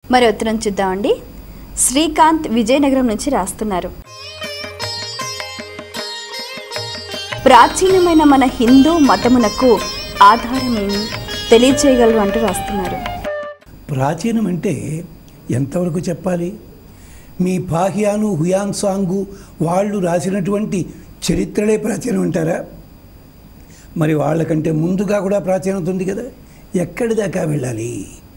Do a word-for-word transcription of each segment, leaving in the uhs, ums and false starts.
మరి ఉత్తరం చూద్దామండి. శ్రీకాంత్ విజయనగరం నుంచి రాస్తున్నారు. ప్రాచీనమైన మన హిందూ మతమునకు ఆధారమేమి తెలియచేయగలరు అంటూ రాస్తున్నారు. ప్రాచీనం అంటే ఎంతవరకు చెప్పాలి? మీ పాహ్యాను హుయాన్సాంగు వాళ్ళు రాసినటువంటి చరిత్రలే ప్రాచీనం అంటారా? మరి వాళ్ళకంటే ముందుగా కూడా ప్రాచీనత ఉంది కదా, ఎక్కడి దాకా వెళ్ళాలి?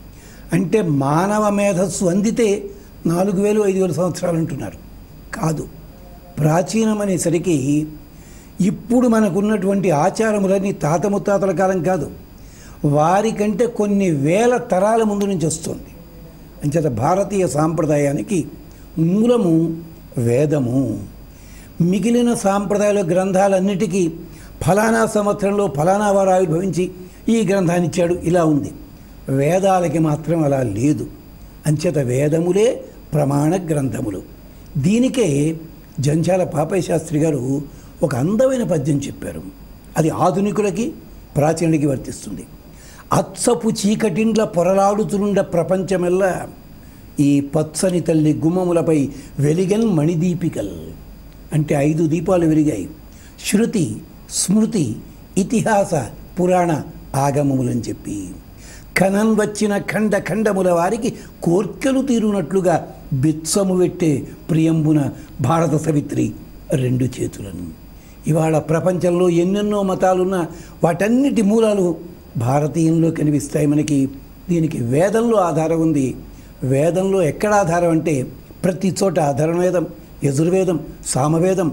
అంటే మానవ మేధస్సు అందితే నాలుగు వేలు ఐదు వేల సంవత్సరాలు అంటున్నారు. కాదు, ప్రాచీనం అనేసరికి ఇప్పుడు మనకున్నటువంటి ఆచారములన్నీ తాత ముత్తాతల కాలం కాదు, వారికంటే కొన్ని వేల తరాల ముందు నుంచి వస్తుంది. అంచేత భారతీయ సాంప్రదాయానికి మూలము వేదము. మిగిలిన సాంప్రదాయాల గ్రంథాలన్నిటికీ ఫలానా సంవత్సరంలో ఫలానా వారు ఆవిర్భవించి ఈ గ్రంథాన్ని ఇచ్చాడు ఇలా ఉంది. వేదాలకి మాత్రం అలా లేదు. అంచేత వేదములే ప్రమాణ గ్రంథములు. దీనికే జంధ్యాల పాపయ్య శాస్త్రి గారు ఒక అందమైన పద్యం చెప్పారు. అది ఆధునికులకి ప్రాచీనులకి వర్తిస్తుంది. అత్సపు చీకటిండ్ల పొరలాడుతునుండ ప్రపంచమెల్లా ఈ పచ్చని తల్లి గుమ్మములపై వెలిగన్ మణిదీపికల్. అంటే ఐదు దీపాలు వెలిగాయి. శృతి, స్మృతి, ఇతిహాస, పురాణ ఆగమములని చెప్పి కనం వచ్చిన ఖండ ఖండముల వారికి కోర్కెలు తీరునట్లుగా బిత్సము పెట్టే ప్రియంబున భారత సవిత్రి రెండు చేతులను. ఇవాళ ప్రపంచంలో ఎన్నెన్నో మతాలున్నా వాటన్నిటి మూలాలు భారతీయంలో కనిపిస్తాయి మనకి. దీనికి వేదంలో ఆధారం ఉంది. వేదంలో ఎక్కడ ఆధారం అంటే ప్రతి చోట ధర్మవేదం, యజుర్వేదం, సామవేదం,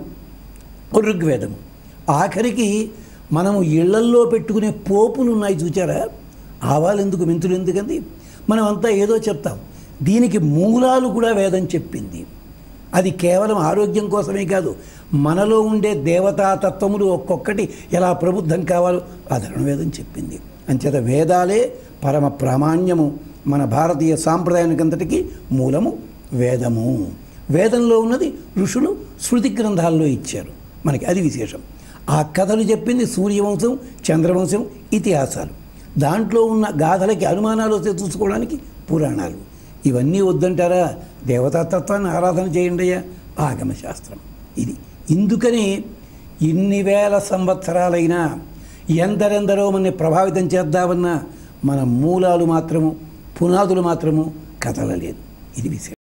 ఋగ్వేదం. ఆఖరికి మనము ఇళ్లల్లో పెట్టుకునే పోపులు ఉన్నాయి చూచారా? ఆవాలు ఎందుకు, మెంతులు ఎందుకంది? మనం అంతా ఏదో చెప్తాం. దీనికి మూలాలు కూడా వేదం చెప్పింది. అది కేవలం ఆరోగ్యం కోసమే కాదు, మనలో ఉండే దేవతాతత్వములు ఒక్కొక్కటి ఎలా ప్రబుద్ధం కావాలో ఆ ధర్మవేదం చెప్పింది. అంచేత వేదాలే పరమ ప్రామాణ్యము. మన భారతీయ సాంప్రదాయానికంతటికీ మూలము వేదము. వేదంలో ఉన్నది ఋషులు శృతి గ్రంథాల్లో ఇచ్చారు మనకి, అది విశేషం. ఆ కథలు చెప్పింది సూర్యవంశం, చంద్రవంశం, ఇతిహాసాలు. దాంట్లో ఉన్న గాథలకి అనుమానాలు వస్తే చూసుకోవడానికి పురాణాలు. ఇవన్నీ వద్దంటారా? దేవతాతత్వాన్ని ఆరాధన చేయండి అయ్యా, ఆగమశాస్త్రం ఇది. ఇందుకని ఇన్ని వేల సంవత్సరాలైనా ఎందరెందరో మనని ప్రభావితం చేద్దామన్నా మన మూలాలు మాత్రము, పునాదులు మాత్రము కదలలేదు. ఇది విశేషం.